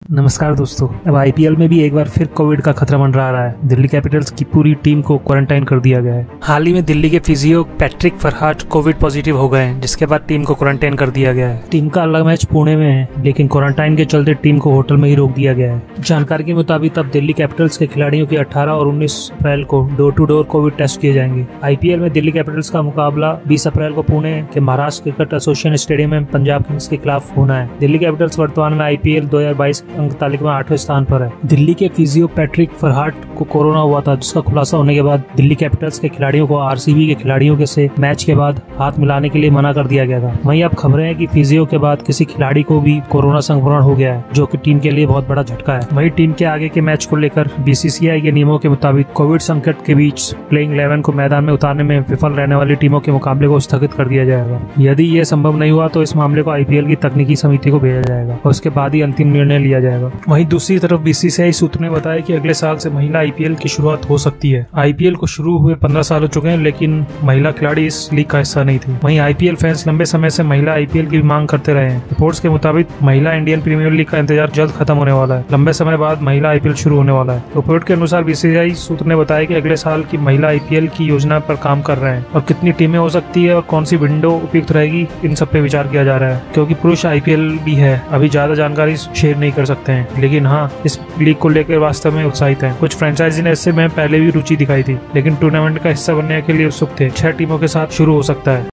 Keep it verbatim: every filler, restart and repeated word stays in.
नमस्कार दोस्तों, अब आईपीएल में भी एक बार फिर कोविड का खतरा मंडरा रहा है। दिल्ली कैपिटल्स की पूरी टीम को क्वारंटाइन कर दिया गया है। हाल ही में दिल्ली के physio Patrick Farhart Covid positive हो गए हैं, जिसके बाद टीम को क्वारंटाइन कर दिया गया है। टीम का अगला मैच पुणे में है, लेकिन क्वारंटाइन के चलते टीम को होटल में ही रोक दिया गया है। जानकारी के मुताबिक अब दिल्ली कैपिटल्स के खिलाड़ियों की अठारह और उन्नीस अप्रैल को door to door Covid test किए जाएंगे। आईपीएल में दिल्ली कैपिटल्स का मुकाबला बीस अप्रैल को पुणे के महाराष्ट्र क्रिकेट एसोसिएशन स्टेडियम में पंजाब किंग्स के खिलाफ होना है। दिल्ली कैपिटल्स वर्तमान में आईपीएल दो हजार बाईस अंक तालिका में आठवें स्थान पर है। दिल्ली के फिजियो पैट्रिक फरहाट को कोरोना हुआ था, जिसका खुलासा होने के बाद दिल्ली कैपिटल्स के खिलाड़ियों को आरसीबी के खिलाड़ियों के से मैच के बाद हाथ मिलाने के लिए मना कर दिया गया था। वहीं अब खबरें हैं कि फिजियो के बाद किसी खिलाड़ी को भी कोरोना संक्रमण हो गया है, जो कि टीम के लिए बहुत बड़ा झटका है। वहीं टीम के आगे के मैच को लेकर बीसीसीआई के नियमों के मुताबिक कोविड संकट के बीच प्लेइंग इलेवन को मैदान में उतारने में विफल रहने वाली टीमों के मुकाबले को स्थगित कर दिया जाएगा। यदि ये संभव नहीं हुआ तो इस मामले को आईपीएल की तकनीकी समिति को भेजा जाएगा और उसके बाद ही अंतिम निर्णय लिया जाएगा। वहीं दूसरी तरफ बीसीसीआई सूत्र ने बताया कि अगले साल से महिला आईपीएल की शुरुआत हो सकती है। आईपीएल को शुरू हुए पंद्रह साल हो चुके हैं, लेकिन महिला खिलाड़ी इस लीग का हिस्सा नहीं थी। वहीं आईपीएल फैंस लंबे समय से महिला आईपीएल की मांग करते रहे हैं। रिपोर्ट्स के मुताबिक महिला इंडियन प्रीमियर लीग का इंतजार जल्द खत्म होने वाला है। लंबे समय बाद महिला आईपीएल शुरू होने वाला है। रिपोर्ट के अनुसार बीसीसीआई सूत्र ने बताया कि अगले साल की महिला आईपीएल की योजना पर काम कर रहे हैं और कितनी टीमें हो सकती है और कौन सी विंडो उपयुक्त रहेगी, इन सब पे विचार किया जा रहा है। क्योंकि पुरुष आईपीएल भी है, अभी ज्यादा जानकारी शेयर नहीं कर सकते हैं, लेकिन हाँ, इस लीग को लेकर वास्तव में उत्साहित हैं। कुछ फ्रेंचाइजी ने इससे में पहले भी रुचि दिखाई थी, लेकिन टूर्नामेंट का हिस्सा बनने के लिए उत्सुक थे। छह टीमों के साथ शुरू हो सकता है।